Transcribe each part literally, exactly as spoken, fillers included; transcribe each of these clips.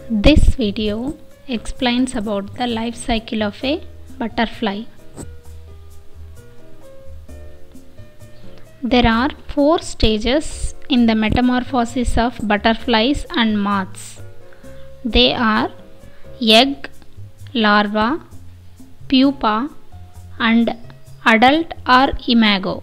This video explains about the life cycle of a butterfly. There are four stages in the metamorphosis of butterflies and moths. They are egg, larva, pupa, and adult or imago.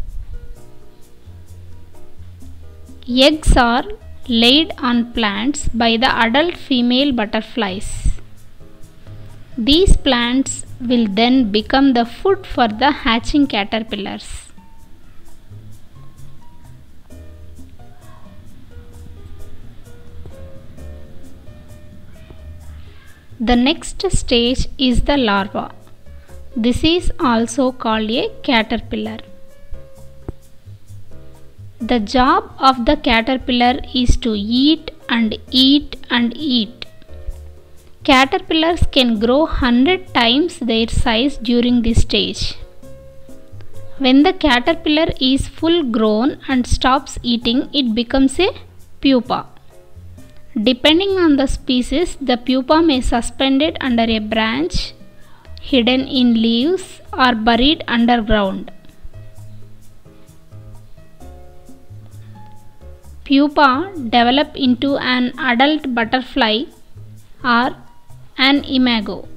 Eggs are laid on plants by the adult female butterflies. These plants will then become the food for the hatching caterpillars. The next stage is the larva. This is also called a caterpillar. The job of the caterpillar is to eat and eat and eat. Caterpillars can grow one hundred times their size during this stage. When the caterpillar is full grown and stops eating, it becomes a pupa. Depending on the species, the pupa may be suspended under a branch, hidden in leaves, or buried underground. Pupa develop into an adult butterfly or an imago.